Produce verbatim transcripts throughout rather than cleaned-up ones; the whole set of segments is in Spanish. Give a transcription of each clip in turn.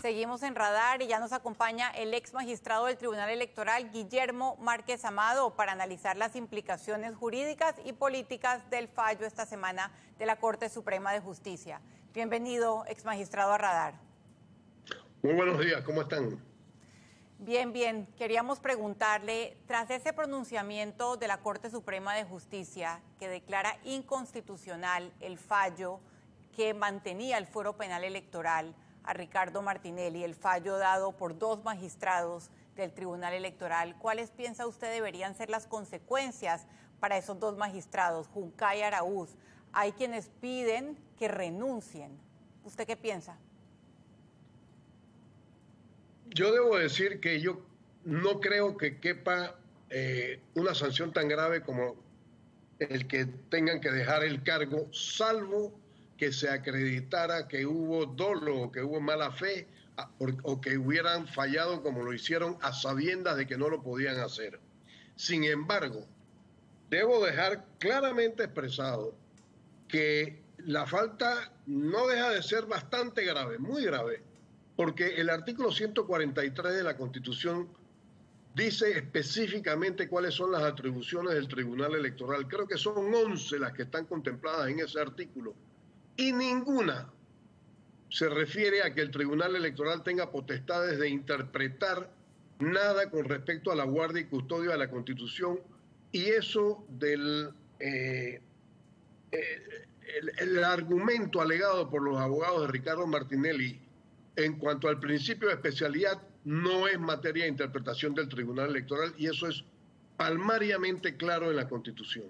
Seguimos en Radar y ya nos acompaña el ex magistrado del Tribunal Electoral, Guillermo Márquez Amado, para analizar las implicaciones jurídicas y políticas del fallo esta semana de la Corte Suprema de Justicia. Bienvenido, ex magistrado, a Radar. Muy buenos días, ¿cómo están? Bien, bien. Queríamos preguntarle, tras ese pronunciamiento de la Corte Suprema de Justicia que declara inconstitucional el fallo que mantenía el fuero penal electoral a Ricardo Martinelli, el fallo dado por dos magistrados del Tribunal Electoral, ¿cuáles piensa usted deberían ser las consecuencias para esos dos magistrados, Juncal y Araúz? Hay quienes piden que renuncien. ¿Usted qué piensa? Yo debo decir que yo no creo que quepa eh, una sanción tan grave como el que tengan que dejar el cargo, salvo que se acreditara que hubo dolo o que hubo mala fe o que hubieran fallado como lo hicieron a sabiendas de que no lo podían hacer. Sin embargo, debo dejar claramente expresado que la falta no deja de ser bastante grave, muy grave, porque el artículo ciento cuarenta y tres de la Constitución dice específicamente cuáles son las atribuciones del Tribunal Electoral. Creo que son once las que están contempladas en ese artículo. Y ninguna se refiere a que el Tribunal Electoral tenga potestades de interpretar nada con respecto a la guardia y custodia de la Constitución, y eso del eh, eh, el, el argumento alegado por los abogados de Ricardo Martinelli en cuanto al principio de especialidad no es materia de interpretación del Tribunal Electoral, y eso es palmariamente claro en la Constitución.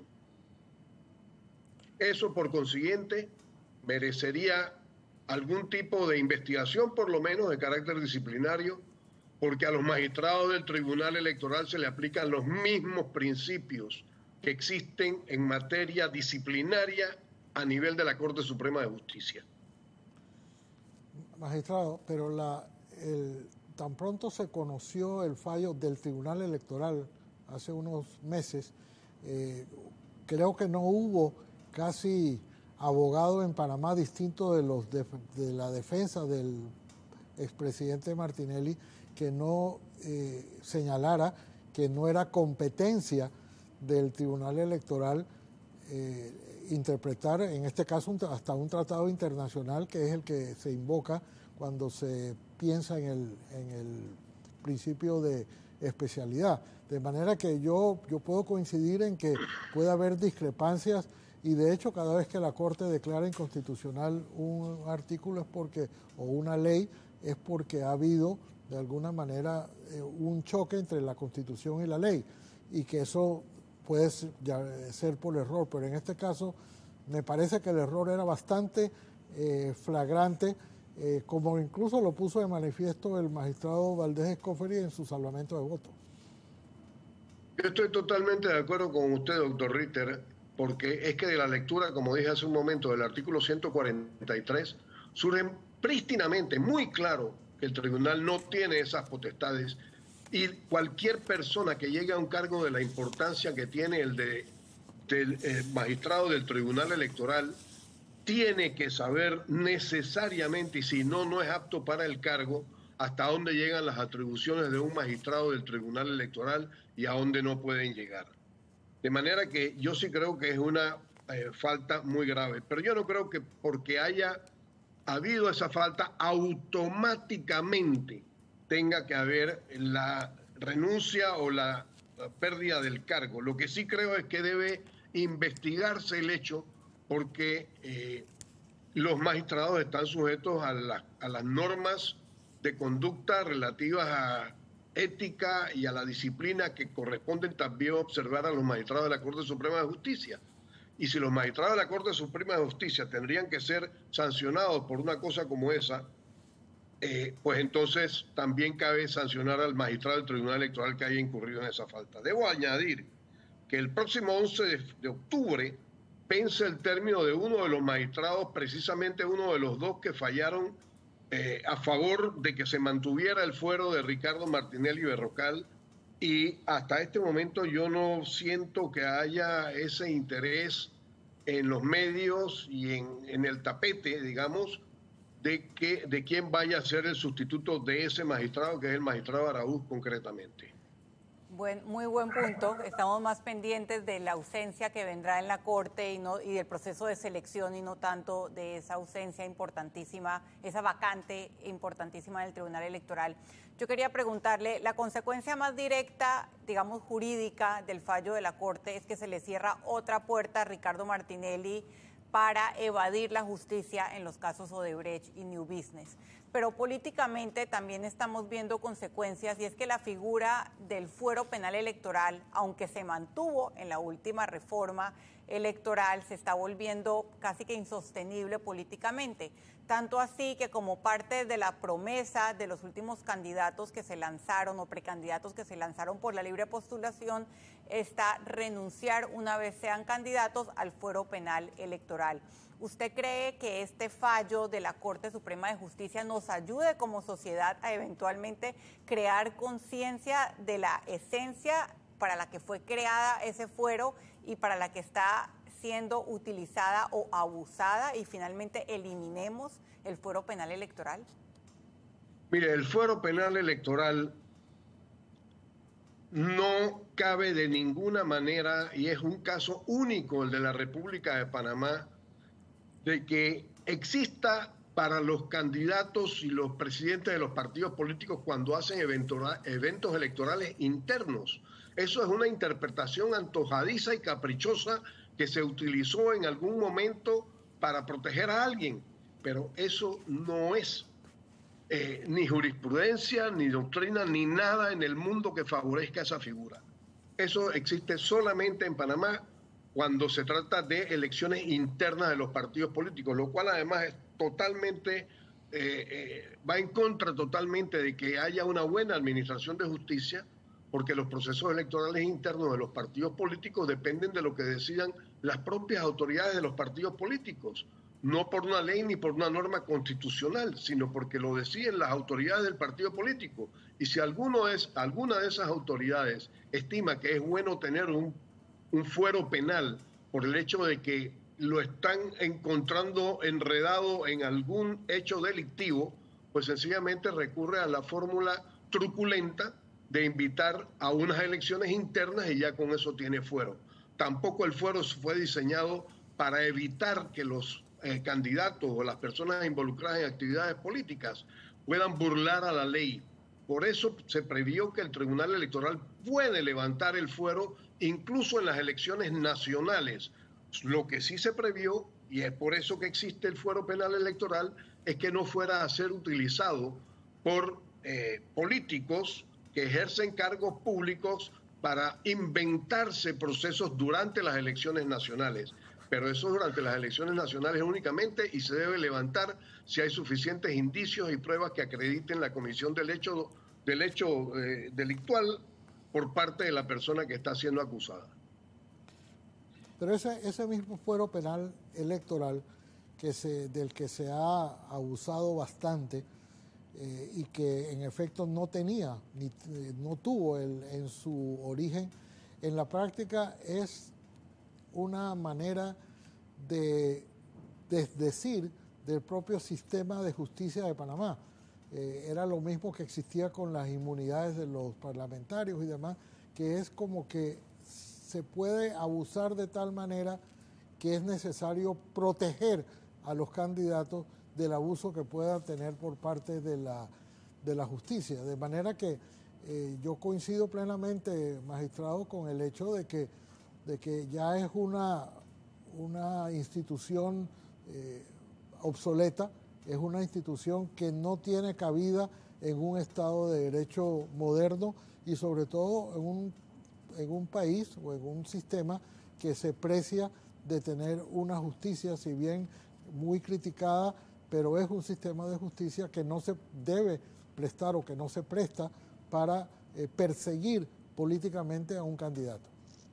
Eso, por consiguiente, merecería algún tipo de investigación, por lo menos de carácter disciplinario, porque a los magistrados del Tribunal Electoral se le aplican los mismos principios que existen en materia disciplinaria a nivel de la Corte Suprema de Justicia. Magistrado, pero la, el, tan pronto se conoció el fallo del Tribunal Electoral hace unos meses, eh, creo que no hubo casi abogado en Panamá distinto de los de, de la defensa del expresidente Martinelli que no eh, señalara que no era competencia del Tribunal Electoral eh, interpretar, en este caso, un, hasta un tratado internacional que es el que se invoca cuando se piensa en el, en el principio de especialidad. De manera que yo, yo puedo coincidir en que puede haber discrepancias. Y de hecho, cada vez que la Corte declara inconstitucional un artículo es porque, o una ley, es porque ha habido de alguna manera eh, un choque entre la Constitución y la ley, y que eso puede ser, ya, ser por error, pero en este caso me parece que el error era bastante eh, flagrante, eh, como incluso lo puso de manifiesto el magistrado Valdés Escoferi en su salvamento de voto. Yo estoy totalmente de acuerdo con usted, doctor Ritter, porque es que de la lectura, como dije hace un momento, del artículo ciento cuarenta y tres, surge prístinamente, muy claro, que el tribunal no tiene esas potestades, y cualquier persona que llegue a un cargo de la importancia que tiene el de, del eh, magistrado del Tribunal Electoral tiene que saber necesariamente, y si no, no es apto para el cargo, hasta dónde llegan las atribuciones de un magistrado del Tribunal Electoral y a dónde no pueden llegar. De manera que yo sí creo que es una eh, falta muy grave, pero yo no creo que porque haya habido esa falta automáticamente tenga que haber la renuncia o la, la pérdida del cargo. Lo que sí creo es que debe investigarse el hecho, porque eh, los magistrados están sujetos a, la, a las normas de conducta relativas a ética y a la disciplina que corresponden también observar a los magistrados de la Corte Suprema de Justicia. Y si los magistrados de la Corte Suprema de Justicia tendrían que ser sancionados por una cosa como esa, eh, pues entonces también cabe sancionar al magistrado del Tribunal Electoral que haya incurrido en esa falta. Debo añadir que el próximo once de octubre vence el término de uno de los magistrados, precisamente uno de los dos que fallaron Eh, a favor de que se mantuviera el fuero de Ricardo Martinelli Berrocal, y hasta este momento yo no siento que haya ese interés en los medios y en, en el tapete, digamos, de, que, de quién vaya a ser el sustituto de ese magistrado, que es el magistrado Araúz concretamente. Buen, muy buen punto. Estamos más pendientes de la ausencia que vendrá en la Corte y, no, y del proceso de selección y no tanto de esa ausencia importantísima, esa vacante importantísima del Tribunal Electoral. Yo quería preguntarle, la consecuencia más directa, digamos, jurídica del fallo de la Corte es que se le cierra otra puerta a Ricardo Martinelli para evadir la justicia en los casos Odebrecht y New Business. Pero políticamente también estamos viendo consecuencias, y es que la figura del fuero penal electoral, aunque se mantuvo en la última reforma electoral, se está volviendo casi que insostenible políticamente. Tanto así que, como parte de la promesa de los últimos candidatos que se lanzaron o precandidatos que se lanzaron por la libre postulación, está renunciar una vez sean candidatos al fuero penal electoral. ¿Usted cree que este fallo de la Corte Suprema de Justicia nos ayude como sociedad a eventualmente crear conciencia de la esencia para la que fue creada ese fuero y para la que está siendo utilizada o abusada, y finalmente eliminemos el fuero penal electoral? Mire, el fuero penal electoral no cabe de ninguna manera, y es un caso único el de la República de Panamá, de que exista para los candidatos y los presidentes de los partidos políticos cuando hacen eventos electorales internos. Eso es una interpretación antojadiza y caprichosa que se utilizó en algún momento para proteger a alguien, pero eso no es eh, ni jurisprudencia, ni doctrina, ni nada en el mundo que favorezca esa figura. Eso existe solamente en Panamá cuando se trata de elecciones internas de los partidos políticos, lo cual además es totalmente, eh, eh, va en contra totalmente de que haya una buena administración de justicia, porque los procesos electorales internos de los partidos políticos dependen de lo que decidan las propias autoridades de los partidos políticos, no por una ley ni por una norma constitucional, sino porque lo deciden las autoridades del partido político. Y si alguno es, alguna de esas autoridades estima que es bueno tener un un fuero penal por el hecho de que lo están encontrando enredado en algún hecho delictivo, pues sencillamente recurre a la fórmula truculenta de invitar a unas elecciones internas y ya con eso tiene fuero. Tampoco el fuero fue diseñado para evitar que los eh, candidatos o las personas involucradas en actividades políticas puedan burlar a la ley. Por eso se previó que el Tribunal Electoral puede levantar el fuero incluso en las elecciones nacionales. Lo que sí se previó, y es por eso que existe el fuero penal electoral, es que no fuera a ser utilizado por eh, políticos que ejercen cargos públicos para inventarse procesos durante las elecciones nacionales. Pero eso durante las elecciones nacionales únicamente, y se debe levantar si hay suficientes indicios y pruebas que acrediten la comisión del hecho, del hecho eh, delictual por parte de la persona que está siendo acusada. Pero ese, ese mismo fuero penal electoral que se, del que se ha abusado bastante eh, y que en efecto no tenía, ni, no tuvo el, en su origen, en la práctica es una manera de desdecir del propio sistema de justicia de Panamá. Eh, era lo mismo que existía con las inmunidades de los parlamentarios y demás, que es como que se puede abusar de tal manera que es necesario proteger a los candidatos del abuso que puedan tener por parte de la, de la justicia. De manera que eh, yo coincido plenamente, magistrado, con el hecho de que, de que ya es una, una institución eh, obsoleta, es una institución que no tiene cabida en un Estado de Derecho moderno y sobre todo en un, en un país o en un sistema que se precia de tener una justicia, si bien muy criticada, pero es un sistema de justicia que no se debe prestar o que no se presta para eh, perseguir políticamente a un candidato.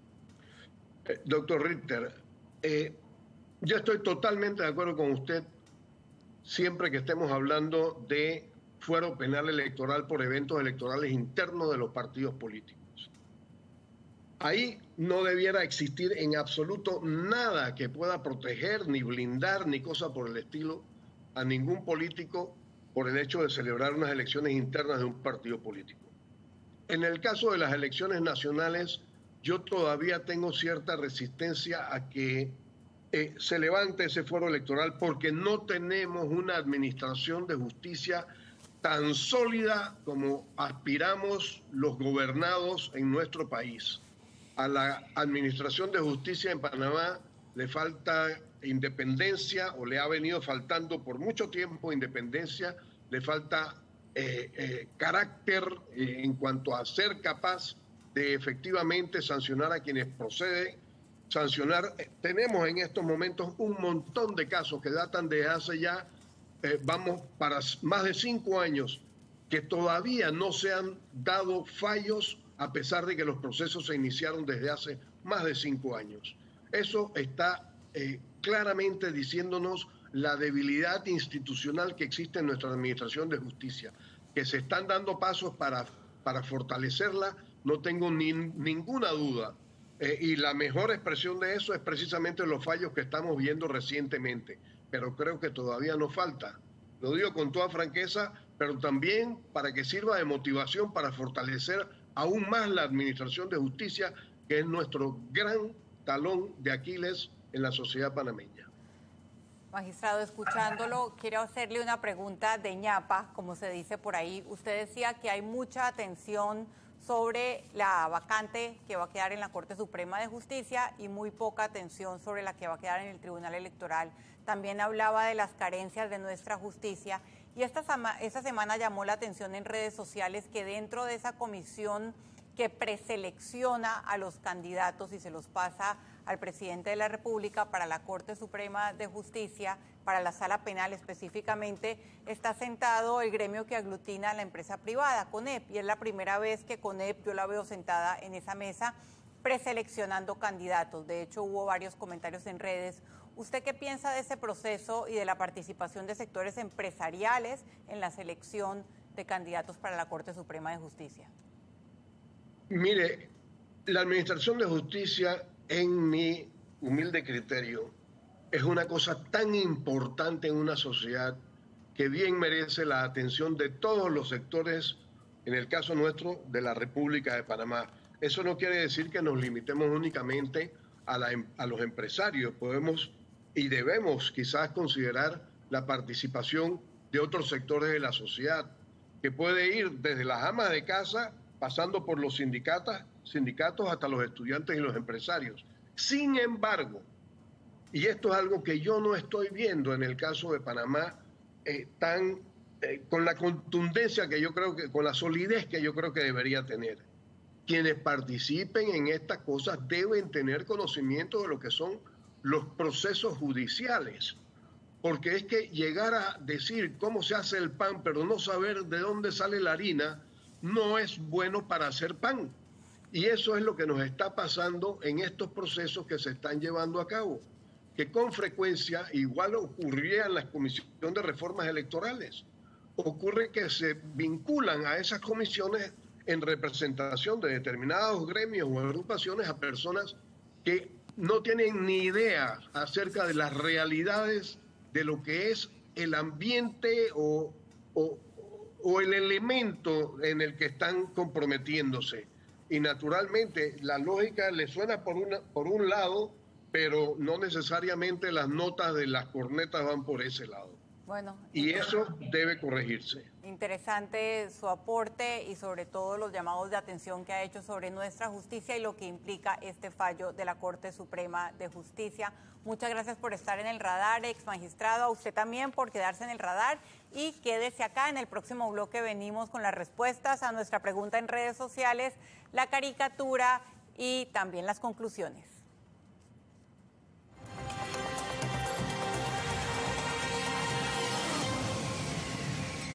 Eh, doctor Ritter, eh, yo estoy totalmente de acuerdo con usted siempre que estemos hablando de fuero penal electoral por eventos electorales internos de los partidos políticos. Ahí no debiera existir en absoluto nada que pueda proteger, ni blindar, ni cosa por el estilo a ningún político por el hecho de celebrar unas elecciones internas de un partido político. En el caso de las elecciones nacionales, yo todavía tengo cierta resistencia a que eh, se levante ese fuero electoral porque no tenemos una administración de justicia tan sólida como aspiramos los gobernados en nuestro país. A la administración de justicia en Panamá le falta independencia, o le ha venido faltando por mucho tiempo independencia, le falta eh, eh, carácter eh, en cuanto a ser capaz de efectivamente sancionar a quienes proceden, sancionar. Eh, tenemos en estos momentos un montón de casos que datan de hace ya, eh, vamos para más de cinco años, que todavía no se han dado fallos a pesar de que los procesos se iniciaron desde hace más de cinco años. Eso está eh, claramente diciéndonos la debilidad institucional que existe en nuestra administración de justicia. Que se están dando pasos para, para fortalecerla, no tengo ni, ninguna duda. Eh, y la mejor expresión de eso es precisamente los fallos que estamos viendo recientemente. Pero creo que todavía nos falta. Lo digo con toda franqueza, pero también para que sirva de motivación para fortalecer aún más la administración de justicia, que es nuestro gran talón de Aquiles en la sociedad panameña. Magistrado, escuchándolo, quiero hacerle una pregunta de ñapa, como se dice por ahí. Usted decía que hay mucha atención sobre la vacante que va a quedar en la Corte Suprema de Justicia y muy poca atención sobre la que va a quedar en el Tribunal Electoral. También hablaba de las carencias de nuestra justicia y esta, esta semana llamó la atención en redes sociales que dentro de esa comisión que preselecciona a los candidatos y se los pasa al presidente de la República para la Corte Suprema de Justicia, para la Sala Penal específicamente, está sentado el gremio que aglutina a la empresa privada, CONEP, y es la primera vez que CONEP yo la veo sentada en esa mesa preseleccionando candidatos. De hecho, hubo varios comentarios en redes. ¿Usted qué piensa de ese proceso y de la participación de sectores empresariales en la selección de candidatos para la Corte Suprema de Justicia? Mire, la administración de justicia, en mi humilde criterio, es una cosa tan importante en una sociedad que bien merece la atención de todos los sectores, en el caso nuestro, de la República de Panamá. Eso no quiere decir que nos limitemos únicamente a, la, a los empresarios. Podemos y debemos quizás considerar la participación de otros sectores de la sociedad, que puede ir desde las amas de casa, pasando por los sindicatos, sindicatos hasta los estudiantes y los empresarios. Sin embargo, y esto es algo que yo no estoy viendo en el caso de Panamá, eh, tan, eh, con la contundencia que yo creo que, con la solidez que yo creo que debería tener. Quienes participen en estas cosas deben tener conocimiento de lo que son los procesos judiciales. Porque es que llegar a decir cómo se hace el pan, pero no saber de dónde sale la harina, no es bueno para hacer pan. Y eso es lo que nos está pasando en estos procesos que se están llevando a cabo, que con frecuencia, igual ocurría en la Comisión de Reformas Electorales, ocurre que se vinculan a esas comisiones en representación de determinados gremios o agrupaciones a personas que no tienen ni idea acerca de las realidades de lo que es el ambiente o, o o el elemento en el que están comprometiéndose. Y naturalmente la lógica le suena por, una, por un lado, pero no necesariamente las notas de las cornetas van por ese lado. Bueno, y eso debe corregirse. Interesante su aporte y sobre todo los llamados de atención que ha hecho sobre nuestra justicia y lo que implica este fallo de la Corte Suprema de Justicia. Muchas gracias por estar en el radar, ex magistrado, a usted también por quedarse en el radar y quédese acá. En el próximo bloque venimos con las respuestas a nuestra pregunta en redes sociales, la caricatura y también las conclusiones.